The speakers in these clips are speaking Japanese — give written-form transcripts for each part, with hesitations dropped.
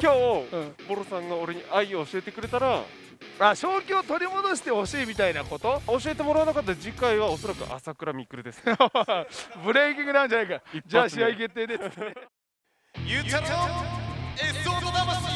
今日、ボロさんが俺に愛を教えてくれたら、 あ、正気を取り戻してほしいみたいなこと。 教えてもらわなかったら次回はおそらく朝倉未来です。 ブレーキングなんじゃないか。じゃあ試合決定で。 ゆうちゃんのエスオート魂。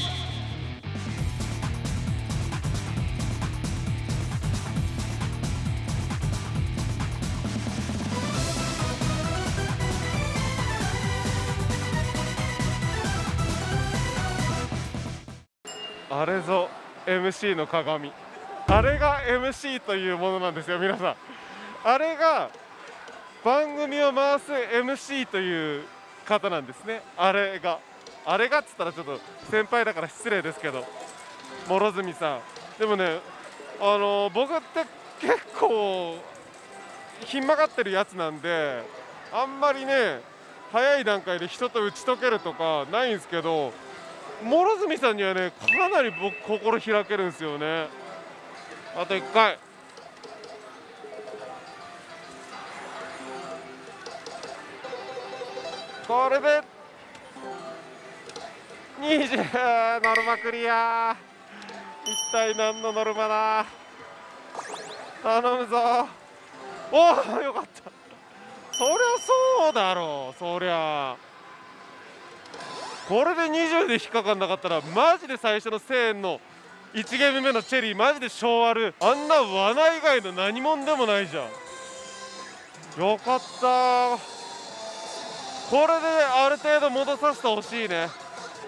あれぞ MC の鏡。あれが MC というものなんですよ、皆さん。あれが番組を回す MC という方なんですね。あれがっつったらちょっと先輩だから失礼ですけど、諸角さん。でもね、僕って結構ひん曲がってるやつなんで、あんまりね早い段階で人と打ち解けるとかないんですけど、諸角さんにはねかなり僕心開けるんですよね。あと1回。これで20。ノルマクリア。一体何のノルマだ。頼むぞ。おお、よかった。そりゃそうだろう。そりゃこれで20で引っかかんなかったらマジで最初の1000円の1ゲーム目のチェリーマジで小悪。あんな罠以外の何もんでもないじゃん。よかった。これである程度戻させてほしいね。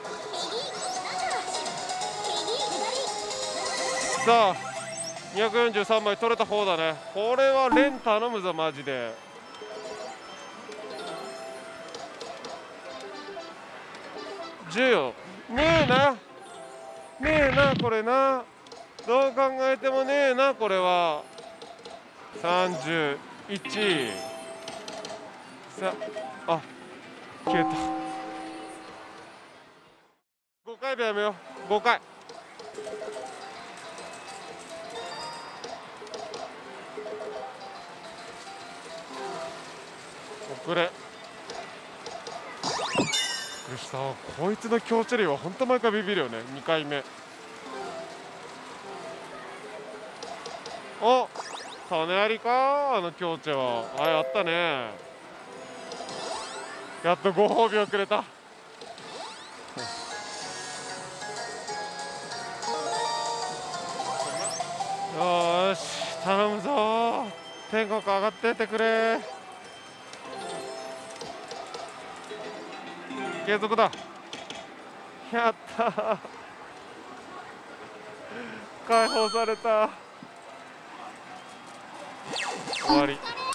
さあ243枚取れた方だね。これは連頼むぞマジで。10よ。ねえなこれな。どう考えてもねえなこれは。31。さあ、消えた。5回でやめよう。5回。遅れ。びっくりした。こいつの強チェリーは本当毎回ビビるよね。2回目。お、種ありか。あの強チェはあったね。やっとご褒美をくれた。よーし頼むぞ。天国上がってってくれ。継続だ。やったー。解放された。終わり。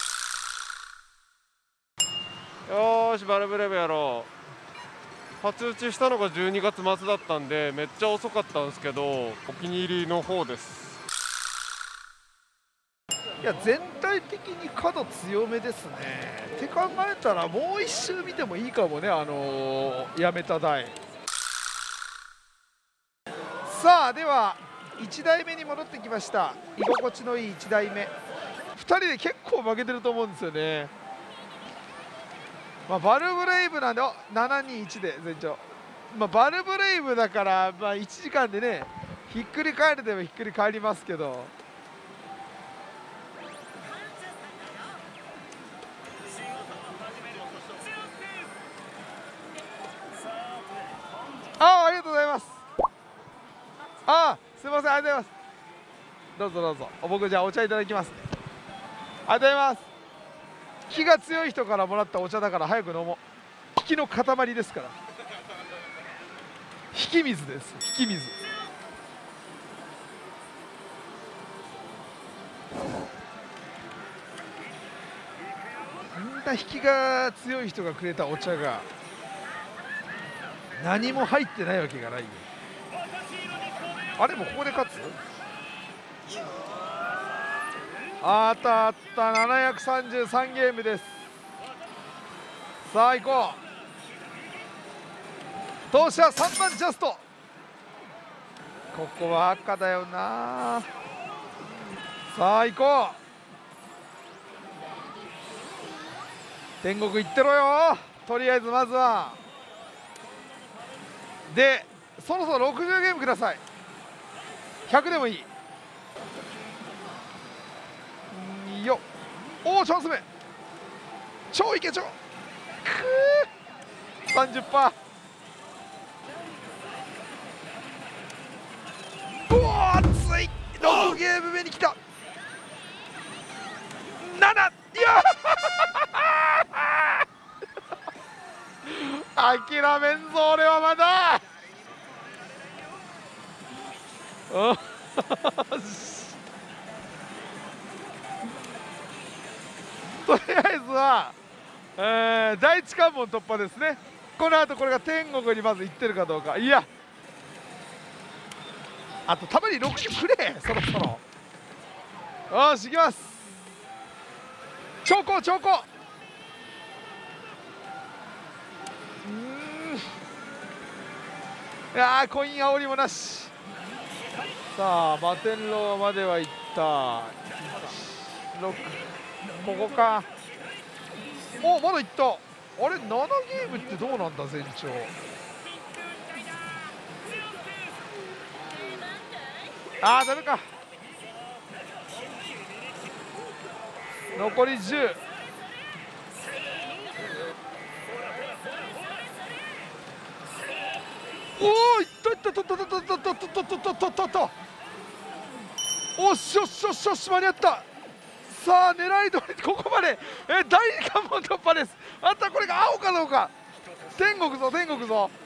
よーしバルブレブやろう。初打ちしたのが12月末だったんでめっちゃ遅かったんですけど、お気に入りの方です。 いや、全体的に角強めですね。って考えたらもう一周見てもいいかもね。やめた台。さあでは1台目に戻ってきました。居心地のいい1台目。2人で結構負けてると思うんですよね。バルブレイブなんで、721で全長。バルブレイブだから、1時間でねひっくり返るでもひっくり返りますけど。ありがとうございます。すみません、ありがとうございます。どうぞどうぞ。僕じゃあお茶いただきますね。ありがとうございます。気が強い人からもらったお茶だから早く飲もう。引きの塊ですから。引き水です。引き水。あんな引きが強い人がくれたお茶が何も入ってないわけがないよ。あれもうここで勝つ。あった733ゲームです。さあ行こう。当社3番ジャスト。ここは赤だよな。さあ行こう。天国行ってろよ。とりあえずまずはでそろそろ60ゲームください。100でもいい。いいよ。おおチャンス目。超いけちょ。くー 30%。うわ熱い。6ゲーム目に来た。7。いや諦めんぞ俺はまだ。とりあえずは、第一関門突破ですね。この後これが天国にまず行ってるかどうか。いやあとたまに60くれそろそろ。よし行きます。超高超高。いやーコイン煽りもなし。さあ摩天楼までは行った。6ここか。おまだ行った。あれ7ゲームってどうなんだ全長。あーダメか。残り10。おおいったいったとっとっとっとっとっとっとっとっとっとっとっと。おっしょっしょっしょっし間に合った。さあ狙い通りここまで第2関門突破です。あんたこれが青かどうか。天国ぞ天国ぞ。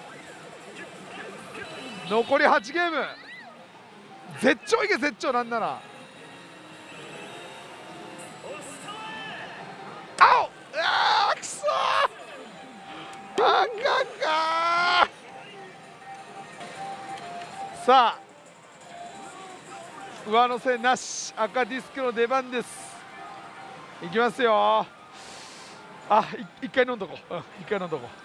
残り8ゲーム。絶頂いけ絶頂。なんなら青。あーくそー赤かー。さあ上乗せなし。赤ディスクの出番です。いきますよ。あ一回飲んどこう。一回飲んどこ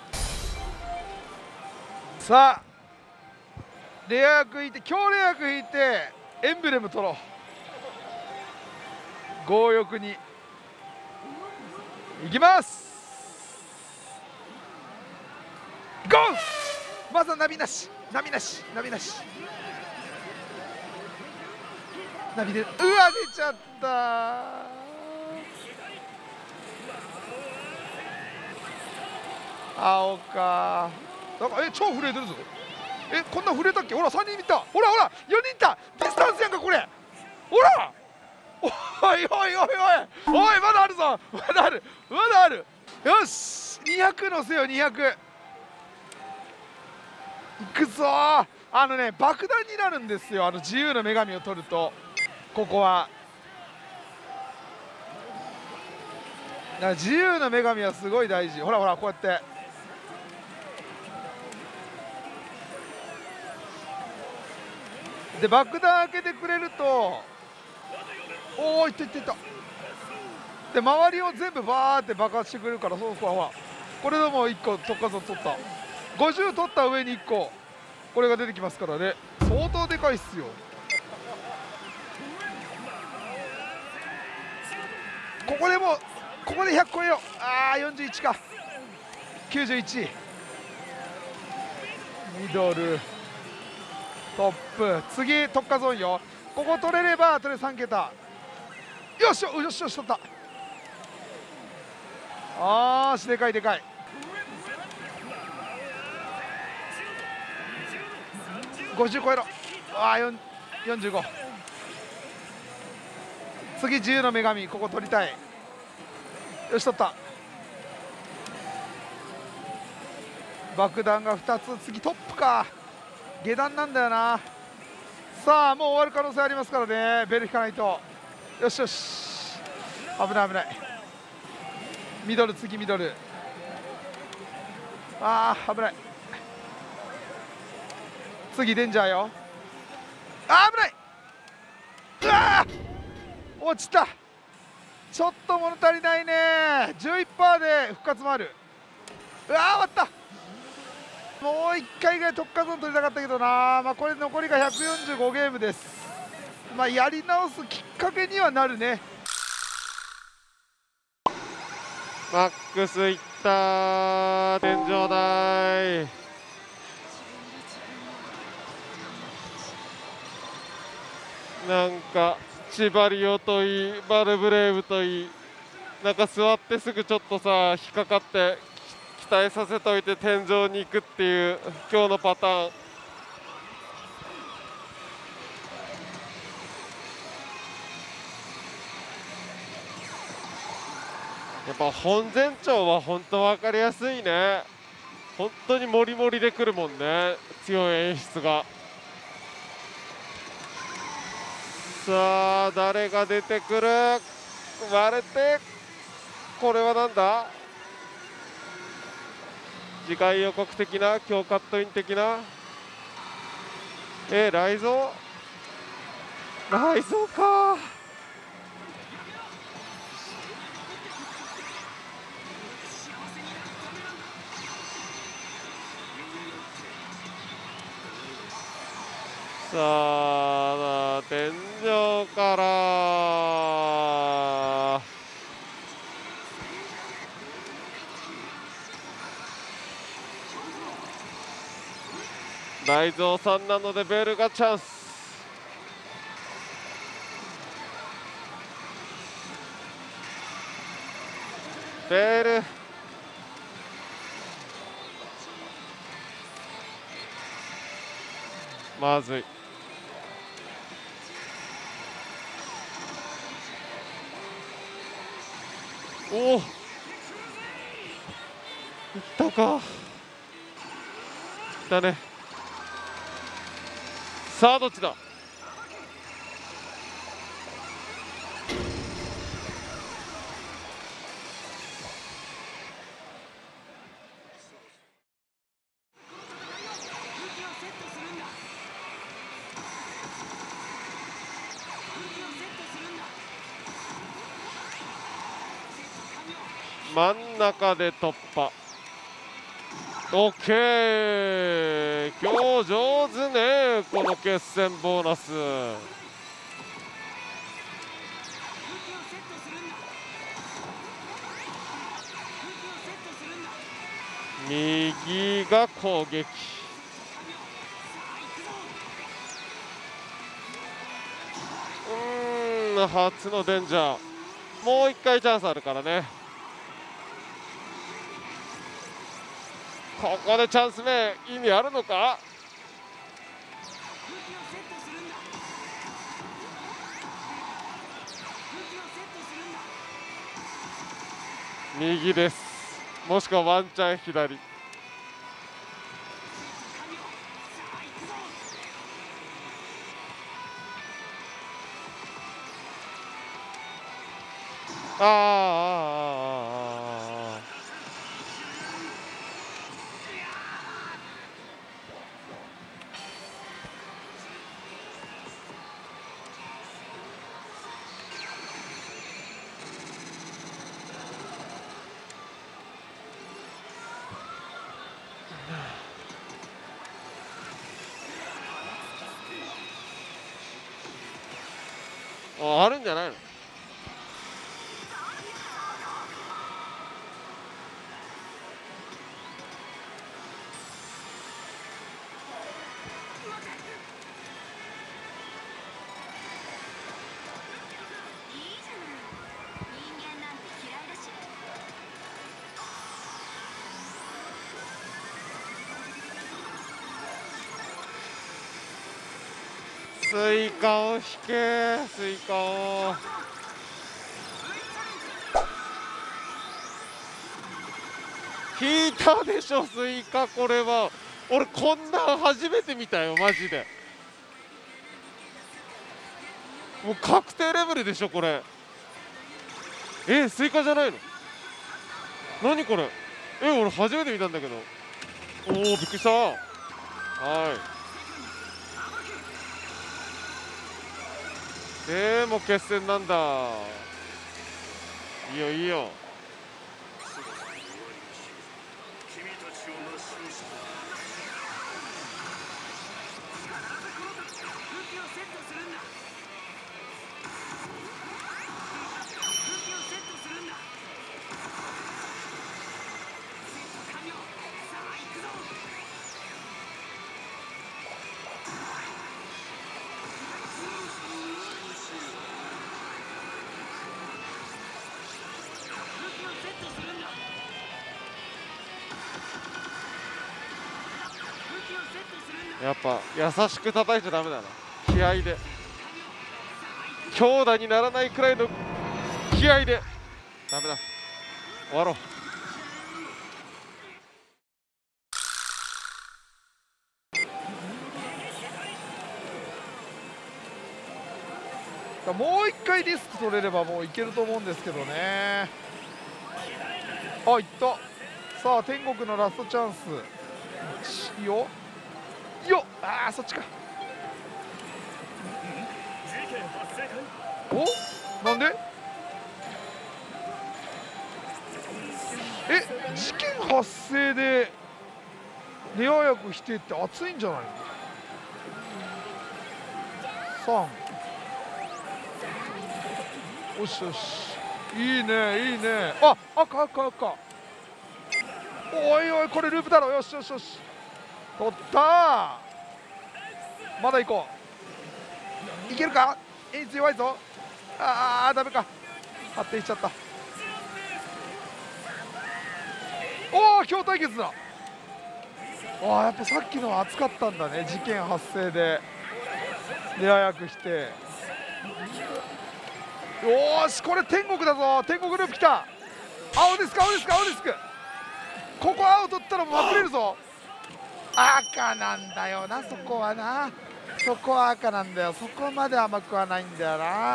う。さあレア役引いて強レア役引いてエンブレム取ろう。強欲にいきます。ゴー。まずはナビなしナビなしナビなしナビで。うわ出ちゃった。青か。なんか超震えてるぞ。こんな震えたっけ。ほら3人いった。ほらほら4人いった。ディスタンスやんかこれ。ほらおいおいおいおいおいまだあるぞ。まだあるまだある。よし200乗せよ200。いくぞー。爆弾になるんですよ。自由の女神を取ると。ここはだから自由の女神はすごい大事。ほらほらこうやってで爆弾開けてくれると。おおいったいったいった。で周りを全部バーって爆発してくれるから。そうそうほらこれでも1個突破ゾ取った。50取った上に1個これが出てきますからね。相当でかいっすよ。ここでもここで100超えよう。ああ41か。91ミドルトップ。次特化ゾーンよ。ここ取れればとりあえず3桁。よしよしよし取った。あーしでかいでかい。50超えろ。あー45。次自由の女神ここ取りたい。よし取った。爆弾が2つ。次トップか。下段なんだよな。さあもう終わる可能性ありますからね。ベル引かないと。よしよし危ない危ない。ミドル次ミドル。あー危ない。次デンジャーよ。あー危ない。うわー落ちた。ちょっと物足りないね。11% で復活もある。うわー終わった。もう1回ぐらい特化ゾーン取りたかったけどな。これ残りが145ゲームです。やり直すきっかけにはなるね。 マックスいった。天井台なんかチバリオといいバルブレーブといい、なんか座ってすぐちょっとさ引っかかって期待させといて天井に行くっていう今日のパターン。やっぱ本前兆は本当分かりやすいね。本当にモリモリでくるもんね、強い演出が。さあ誰が出てくる、割れて、これはなんだ、次回予告的な、今日カットイン的な、雷蔵か。さあ天井から内蔵さんなのでベルがチャンス。ベルまずい。おお、いったか、いったね。さあどっちだ。真ん中で突破。オッケー、今日上手ね、この決戦ボーナス。右が攻撃。初のデンジャー、もう一回チャンスあるからね。ここでチャンス目意味あるのか。右です、もしくはワンチャン左。あるんじゃないの。スイカを引け、スイカを。引いたでしょスイカ。これは俺こんなん初めて見たよマジで。もう確定レベルでしょこれ。スイカじゃないの。何これ。俺初めて見たんだけど。おお、びっくりした。はい、でも決戦なんだ。いいよいいよ。 やっぱ優しく叩いちゃダメだな。気合で強打にならないくらいの気合で。ダメだ、終わろう。 もう一回リスク取れればもういけると思うんですけどね。あ、いった。さあ天国のラストチャンス。いいよよっ。あー、そっちか。お、なんで事件発生でレア役否定って熱いんじゃないの。3、よしよし、いいねいいね。あ、赤赤赤。おいおい、これループだろ。よしよしよし、取ったー。まだ行こう。いけるか。強いぞ。あー、ダメか。発展しちゃった。おお、今日対決だ。ああ、やっぱさっきのは熱かったんだね。事件発生でレア役否定。よーし、これ天国だぞ。天国ループきた。青ですか青ですか青ですか。ここ青取ったらまくれるぞ。赤なんだよな、そこはな。そこは赤なんだよ。そこまで甘くはないんだよな。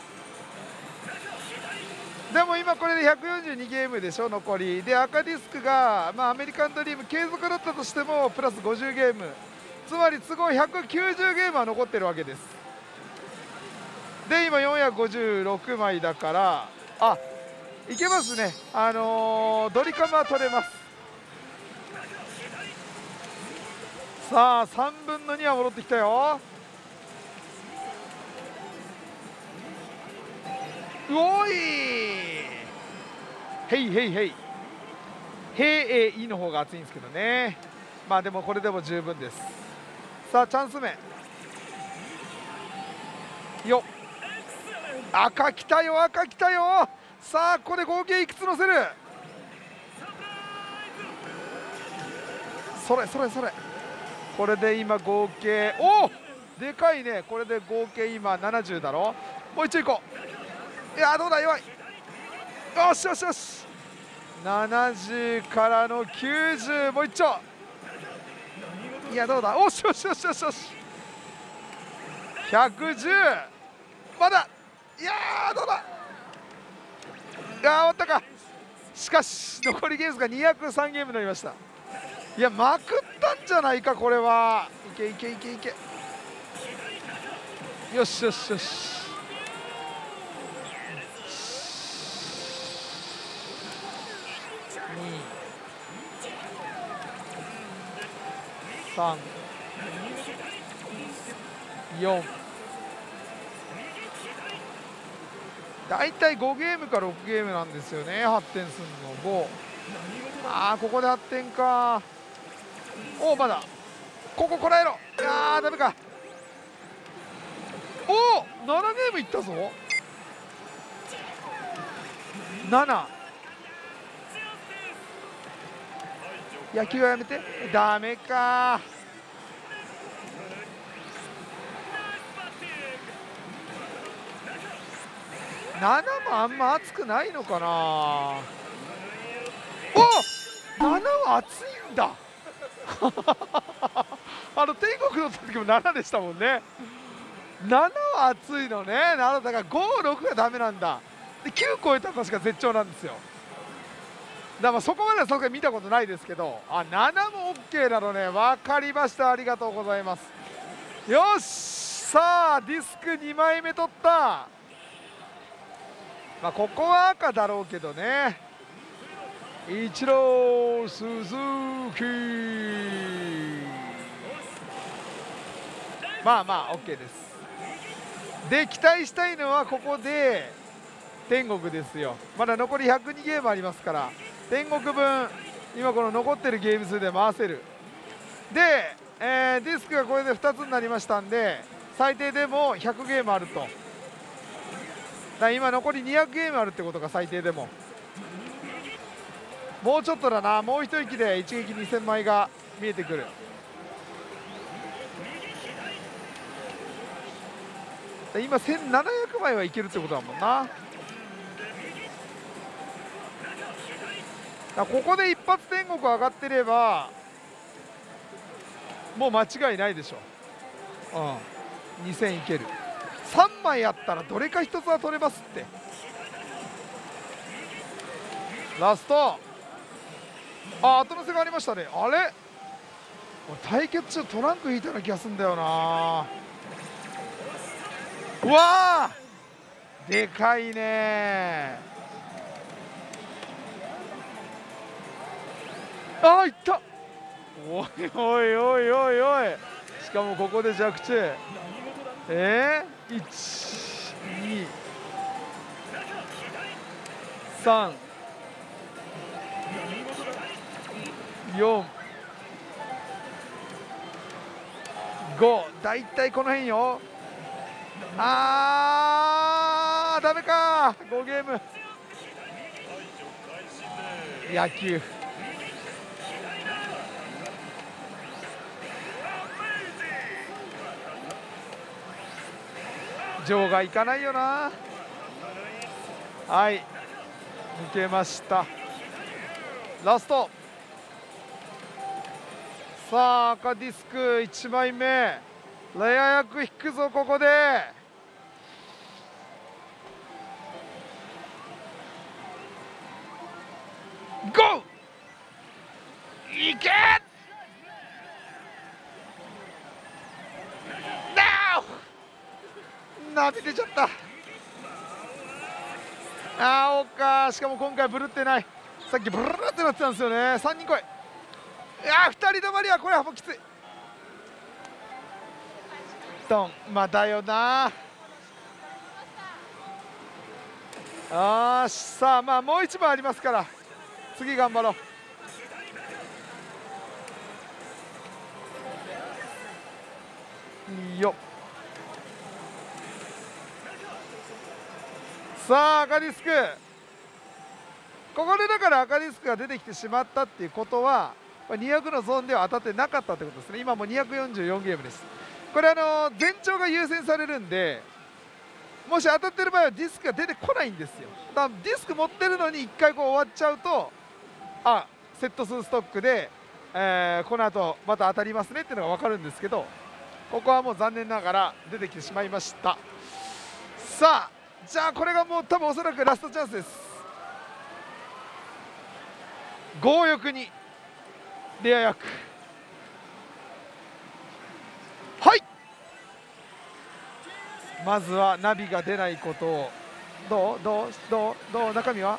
でも今これで142ゲームでしょ、残りで。赤ディスクが、アメリカンドリーム継続だったとしてもプラス50ゲーム、つまり都合190ゲームは残ってるわけです。で今456枚だから、あ、いけますね。ドリカムは取れます。さあ3分の2は戻ってきたよ。うおい、へいへいへいへい、いの方が熱いんですけどね。まあでもこれでも十分です。さあチャンス目よっ。赤きたよ赤きたよ。さあここで合計いくつ乗せる。それそれそれ。これで今合計、おおでかいね。これで合計今70だろ。もう一丁いこう。いやどうだ、弱い。よしよしよし、70からの90、もう一丁。いやどうだ、おしよしよしよしよし、110、まだ。いやーどうだ。いやー終わったか。しかし残りゲームが203ゲームになりました。いやまくったんじゃないかこれは。いけいけいけいけ。よしよしよし、3、4、だいたい5ゲームか6ゲームなんですよね、発展するの5。ああここで発展か。おおまだこここらえろ。いやーダメか。おお7ゲームいったぞ。7、野球はやめて。ダメか。7もあんま熱くないのかな。お7は熱いんだ天国乗った時も7でしたもんね。7は熱いのね。7だから5、6がダメなんだ。で9超えたら確か絶頂なんですよ。だからまあそこまではさすがに見たことないですけど、あ7も OK なのね。分かりました、ありがとうございます。よし、さあディスク2枚目取った。まあここは赤だろうけどね。イチロー鈴木、まあまあ OK です。で期待したいのはここで天国ですよ。まだ残り102ゲームありますから、天国分今この残ってるゲーム数で回せる。で、ディスクがこれで2つになりましたんで、最低でも100ゲームあると。だから今残り200ゲームあるってことか、最低でも。もうちょっとだな。もう一息で一撃2000枚が見えてくる。 今1700枚はいけるってことだもんな。ここで一発天国上がってればもう間違いないでしょ。2000いける。3枚あったらどれか1つは取れますって。ラスト、後乗せがありましたね。あれ、対決中トランク引いたような気がするんだよな。うわー、でかいね。いった。おいおいおいおいおい、しかもここで弱中。1、2、3、4、5、だいたいこの辺よ。ダメか、5ゲーム。野球場外いかないよな。はい、抜けました。ラスト。さあ赤ディスク1枚目、レア役引くぞ。ここでゴー、いけ。ナビ出ちゃった。おか、しかも今回ブルってない。さっきブルルってなってたんですよね。3人来い。2人止まりはこれはもうきつい。ドン、だよな。さあもう1番ありますから次頑張ろう。いいよ。さあ赤ディスク、ここでだから赤ディスクが出てきてしまったっていうことは200のゾーンでは当たってなかったってことですね。今もう244ゲームです。これ前兆が優先されるんで、もし当たってる場合はディスクが出てこないんですよ。だからディスク持ってるのに1回終わっちゃうと、セット数ストックで、この後また当たりますねっていうのが分かるんですけど、ここはもう残念ながら出てきてしまいました。さあじゃあこれがもう多分おそらくラストチャンスです。強欲にレア役、はい、まずはナビが出ないことを。どう中身は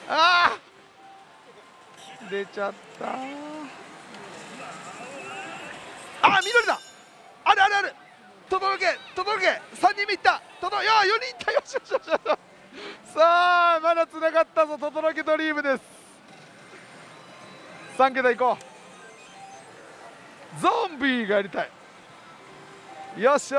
出ちゃった。緑だ。ある。届け3人目いった。4人いった。よし。さあまだつながったぞ。轟けドリームです。3桁いこう。ゾンビがやりたい。よし。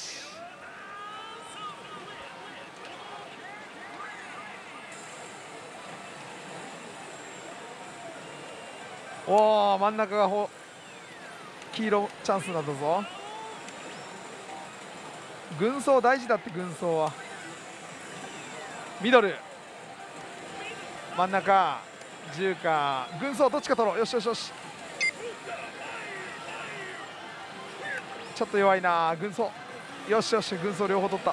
真ん中が黄色チャンスなんだぞ。軍曹大事だって。軍曹はミドル、真ん中10か軍曹、どっちか取ろう。よし。ちょっと弱いな軍曹。よし軍曹両方取った。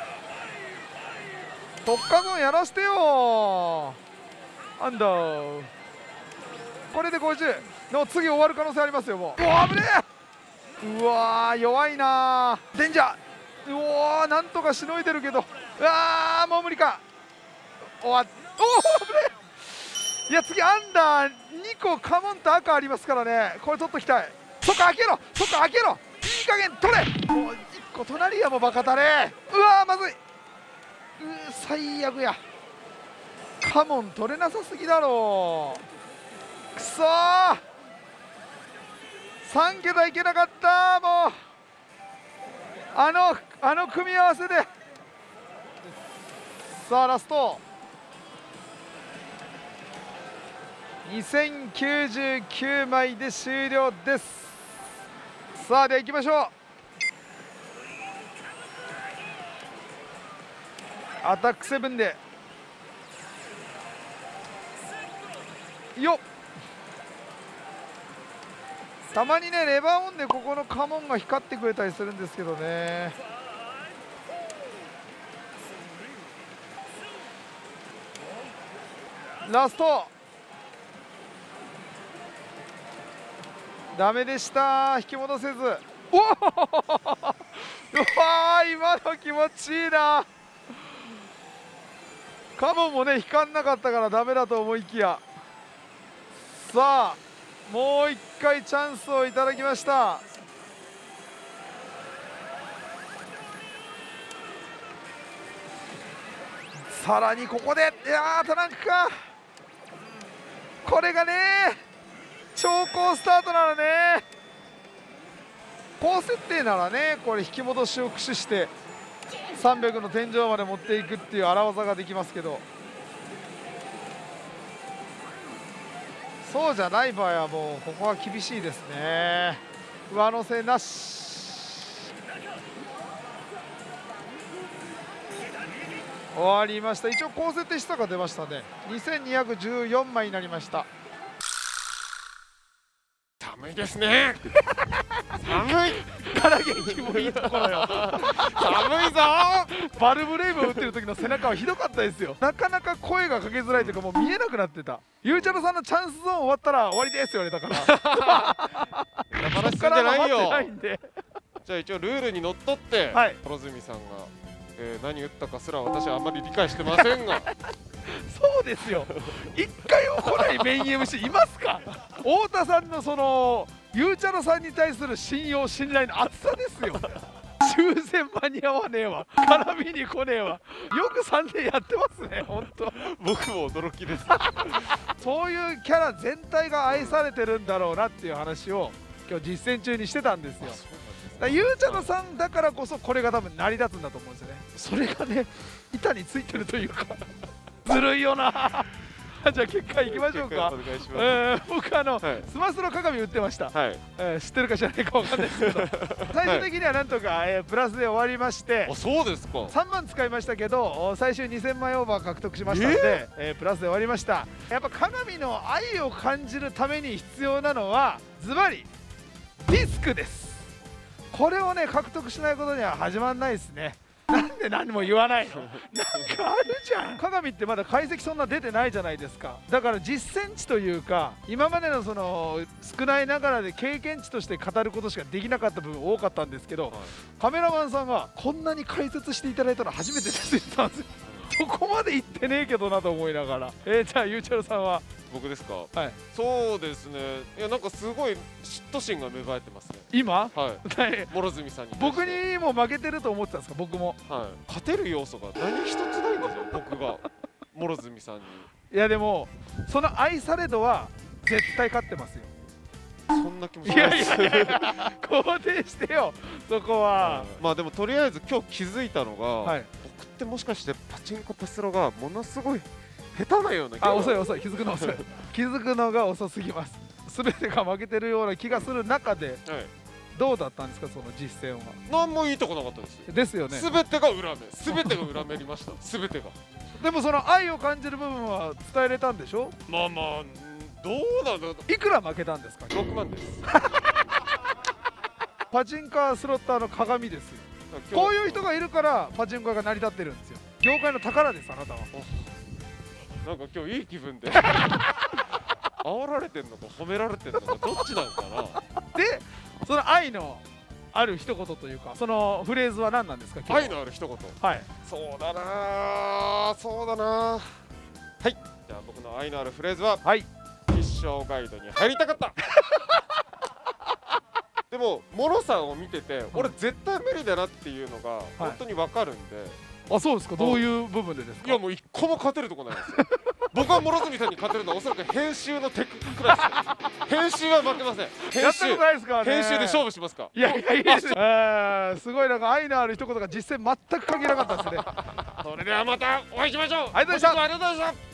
特化ゾーンやらせてよ。アンダー、これで50の次終わる可能性ありますよ。もう危ねえ。弱いな。デンジャー。なんとかしのいでるけど、もう無理か。危ねえ。いや次アンダー2個カモンと赤ありますからね。これ取っときたい。そっか開けろ。いい加減取れ。もう1個隣やもバカタレ。まずい。最悪や。カモン取れなさすぎだろう。くそー、3桁いけなかった。もうあの組み合わせで。さあラスト2099枚で終了です。さあでは行きましょう。 アタック7でよっ。たまにねレバーオンでここのカモンが光ってくれたりするんですけどね。ラストダメでした。引き戻せず。おおうわー、今の気持ちいいな。カモンもね光んなかったからダメだと思いきや、さあもう一回チャンスをいただきました。さらにここで、いやートランクか。これがね超高スタートならね、高設定ならねこれ引き戻しを駆使して300の天井まで持っていくっていう荒技ができますけど、そうじゃない場合はもうここは厳しいですね。上乗せなし。終わりました。一応高設定したが出ましたね。2214枚になりました。 寒いですね。寒いから元気もいいところよ。 寒いぞバルブレイブを打ってる時の背中はひどかったですよ。なかなか声がかけづらいというかもう見えなくなってた。ゆうちゃろさんのチャンスゾーン終わったら終わりです言われたから。 話すんじゃないよ。 ないんでじゃあ一応ルールにのっとって、 はい、 諸角さんが、何打ったかすら私はあんまり理解してませんがそうですよ。一回も来ないメイン MC いますか。太田さんのそのゆうちゃろさんに対する信用信頼の厚さですよ。抽選間に合わねえわ、絡みに来ねえわ。よく3年やってますね本当。 僕も驚きですそういうキャラ全体が愛されてるんだろうなっていう話を今日実践中にしてたんですよ。ゆうちゃろさんだからこそこれが多分成り立つんだと思うんですよね。それがね板についてるというかずるいよなじゃあ結果いきましょうか。 お願いします。 僕はいスマスの鏡売ってました、 はい。 知ってるか知らないかわかんないですけど最終的にはなんとか、プラスで終わりまして、 あ、そうですか。 3万使いましたけど最終2000枚オーバー獲得しましたので、プラスで終わりました。やっぱ鏡の愛を感じるために必要なのはズバリディスクです。これをね獲得しないことには始まらないですね。なんで何も言わないのなんかあるじゃん。鏡ってまだ解析そんな出てないじゃないですか。だから実践値というか今までのその少ないながらで経験値として語ることしかできなかった部分多かったんですけど、はい、カメラマンさんがこんなに解説していただいたの初めてですって言ったんですよ。そこまで言ってねえけどなと思いながら。じゃあゆうちゃろさんは。 僕ですか。 はい。 そうですね。いやなんかすごい嫉妬心が芽生えてますね。 今？ はい。諸角さんに。 僕にも負けてると思ってたんですか。僕も。 はい。勝てる要素が何一つないんですよ。僕が諸角さんに。 いやでもその愛され度は絶対勝ってますよ。 そんな気もしないです。 肯定してよそこは。 まあでもとりあえず今日気づいたのが、 はい、 僕ってもしかしてパチンコパスロがものすごい下手なような気が。 遅い遅い、気づくの遅い気づくのが遅すぎます。全てが負けてるような気がする中で、はい、どうだったんですかその実践は。 何もいいとこなかったですですよね。 全てが裏目、全てが裏目りました全てが。 でもその愛を感じる部分は伝えれたんでしょ。 まあまあどうなんだ。 いくら負けたんですか。 6万ですパチンカースロッターの鏡ですよ。こういう人がいるからパチンコ屋が成り立ってるんですよ。業界の宝です。あなたは。 なんか今日いい気分で煽られてんのか褒められてんのかどっちなのかな。 でその愛のある一言というかそのフレーズは何なんですか。 愛のある一言。はい。そうだなそうだな。はい。じゃあ僕の愛のあるフレーズは、はい、必勝ガイドに入りたかったでもモロさんを見てて、俺絶対無理だなっていうのが本当に分かるんで。 あ、そうですか。どういう部分でですか。 いやもう一個も勝てるとこないですよ僕は諸角さんに勝てるのはおそらく編集のテクニックくらいです編集は負けません。 やったことないですからね。 編集で勝負しますか。 いやいやいや、すごいなんか愛のある一言が実践全く関係なかったですねそれではまたお会いしましょう。 ありがとうございました。 ありがとうございました。